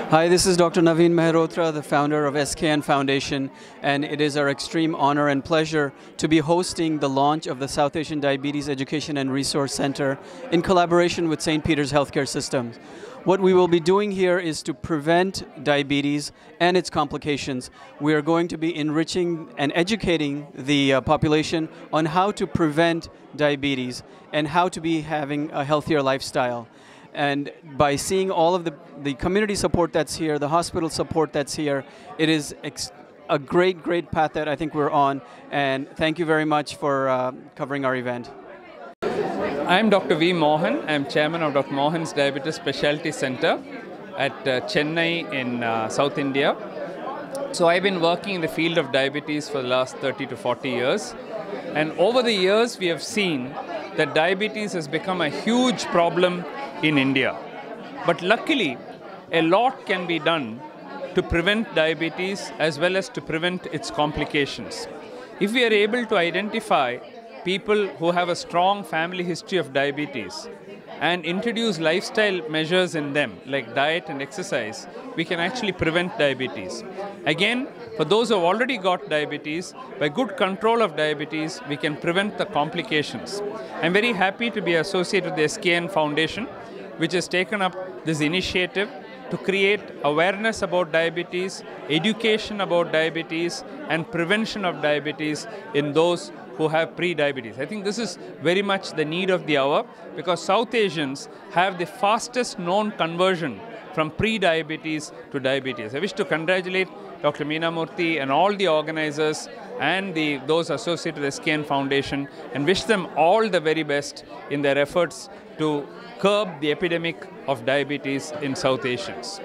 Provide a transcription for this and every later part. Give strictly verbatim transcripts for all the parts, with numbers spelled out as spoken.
Hi, this is Doctor Naveen Mehrotra, the founder of S K N Foundation, and it is our extreme honor and pleasure to be hosting the launch of the South Asian Diabetes Education and Resource Center in collaboration with Saint Peter's Healthcare Systems. What we will be doing here is to prevent diabetes and its complications. We are going to be enriching and educating the uh, population on how to prevent diabetes and how to be having a healthier lifestyle. And by seeing all of the, the community support that's here, the hospital support that's here, it is ex a great, great path that I think we're on. And thank you very much for uh, covering our event. I'm Doctor V. Mohan. I'm chairman of Doctor Mohan's Diabetes Specialty Center at uh, Chennai in uh, South India. So I've been working in the field of diabetes for the last thirty to forty years. And over the years, we have seen that diabetes has become a huge problem in India. But luckily, a lot can be done to prevent diabetes as well as to prevent its complications. If we are able to identify people who have a strong family history of diabetes and introduce lifestyle measures in them, like diet and exercise, we can actually prevent diabetes. Again, for those who have already got diabetes, by good control of diabetes, we can prevent the complications. I'm very happy to be associated with the S K N Foundation, which has taken up this initiative to create awareness about diabetes, education about diabetes, and prevention of diabetes in those who have pre-diabetes. I think this is very much the need of the hour, because South Asians have the fastest known conversion from pre-diabetes to diabetes. I wish to congratulate Doctor Meena Murthy and all the organizers and the, those associated with the S K N Foundation, and wish them all the very best in their efforts to curb the epidemic of diabetes in South Asians.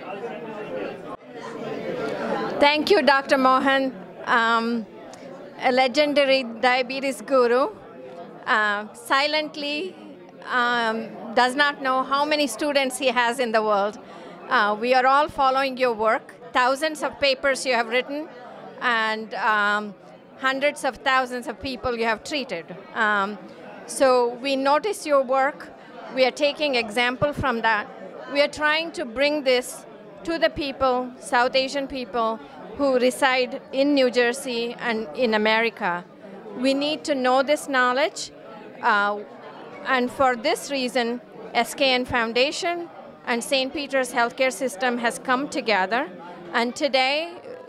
Thank you, Doctor Mohan, um, a legendary diabetes guru. Uh, silently um, does not know how many students he has in the world. Uh, we are all following your work. Thousands of papers you have written, and um, hundreds of thousands of people you have treated. Um, so we notice your work. We are taking example from that. We are trying to bring this to the people, South Asian people, who reside in New Jersey and in America. We need to know this knowledge, uh, and for this reason, S K N Foundation and Saint Peter's Healthcare System has come together, and today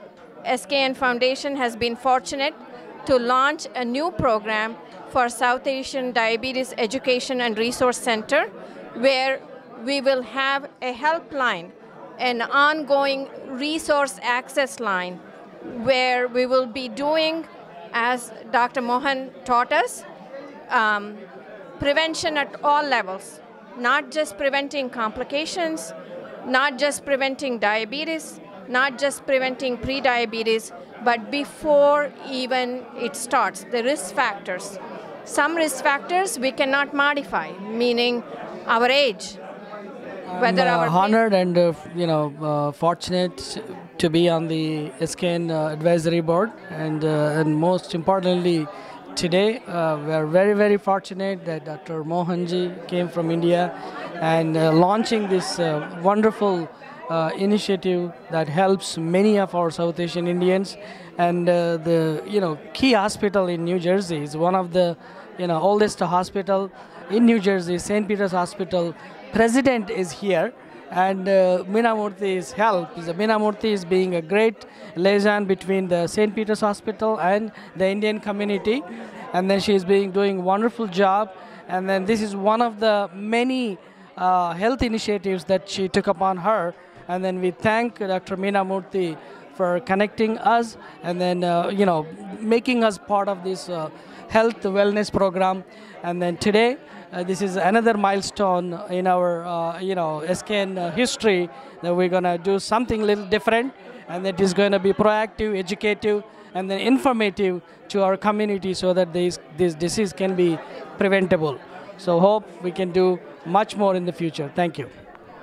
S K N Foundation has been fortunate to launch a new program for South Asian Diabetes Education and Resource Center, where we will have a helpline, an ongoing resource access line, where we will be doing, as Doctor Mohan taught us, um, prevention at all levels, not just preventing complications, not just preventing diabetes, not just preventing pre-diabetes, but before even it starts, the risk factors. Some risk factors we cannot modify, meaning our age. Whether I'm uh, our honored and uh, you know uh, fortunate to be on the S K N uh, advisory board, and uh, and most importantly, today uh, we are very very fortunate that Doctor Mohanji came from India and uh, launching this uh, wonderful uh, initiative that helps many of our South Asian Indians. And uh, the you know key hospital in New Jersey is one of the you know oldest hospital in New Jersey, Saint Peter's Hospital. President is here, and uh, Meena Murthy's help. Meena Murthy is being a great liaison between the Saint Peter's Hospital and the Indian community, and then she is being doing a wonderful job. And then this is one of the many uh, health initiatives that she took upon her. And then we thank Doctor Meena Murthy for connecting us, and then uh, you know making us part of this uh, health wellness program. And then today, uh, this is another milestone in our uh, you know S K N uh, history, that we're gonna do something a little different, and that is going to be proactive, educative, and then informative to our community, so that this this disease can be preventable. So hope we can do much more in the future. Thank you.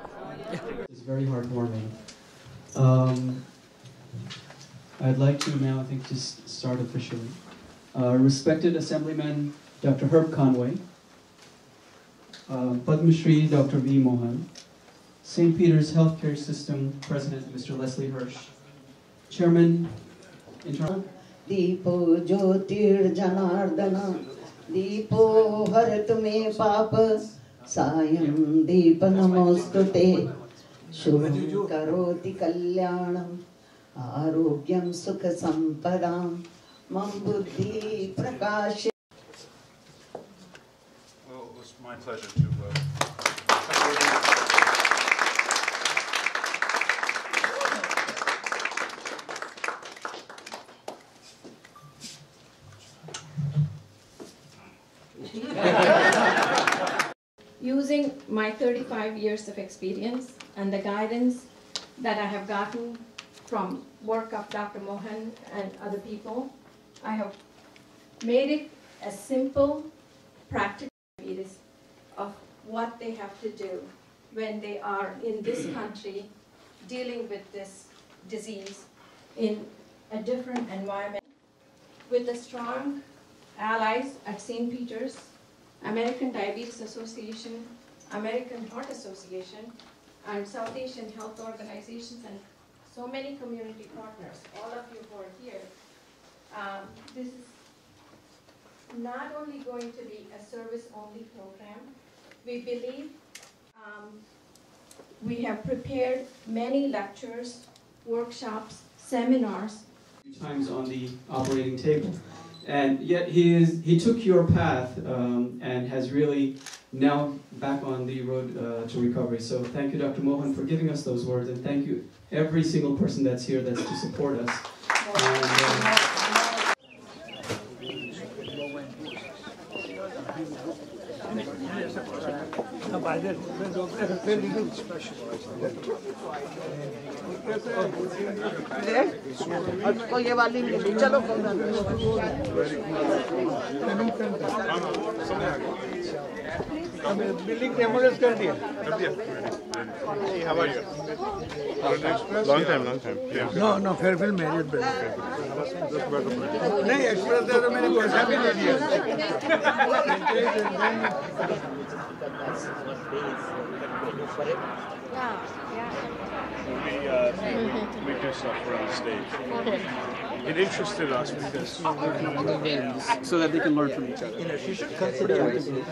It's very heartwarming. Um, I'd like to now, I think, just start officially. Uh, respected Assemblyman Doctor Herb Conway, uh, Padma Shri Doctor V. Mohan, Saint Peter's Healthcare System President, Mister Leslie Hirsch. Chairman, Internal. Deepo Jyotir Janardana, Deepo Harat Me Papa, Sayam Deepa Namostute, Shubham Karoti Kalyanam, Arogyam Sukha Sampadam, Mam Buddhi Prakash. Well, it was my pleasure to uh, Using my thirty-five years of experience and the guidance that I have gotten from work of Doctor Mohan and other people, I have made it a simple, practical diabetes of what they have to do when they are in this country dealing with this disease in a different environment with the strong allies at Saint Peter's, American Diabetes Association, American Heart Association, and South Asian health organizations, and so many community partners, all of you who are here. Um, this is not only going to be a service-only program. We believe um, we have prepared many lectures, workshops, seminars. Times on the operating table. And yet he, is, he took your path um, and has really now back on the road uh, to recovery. So thank you, Doctor Mohan, for giving us those words, and thank you every single person that's here that's to support us. And, uh, building ambulance कर दिया कर दिया how are you? Long time, long time. Yeah. No no फिर फिर marriage नहीं express दे तो मैंने पैसा भी दे दिया We, uh, we do stuff around the stage. It interested us because so that they can learn from each other. you know she should consider relationship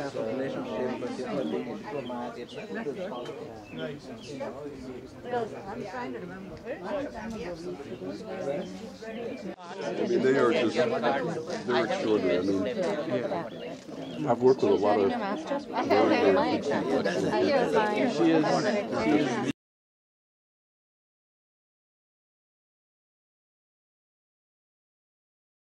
I mean, they are just, they're extraordinary. I mean, I've worked with a lot of very, very She is, she is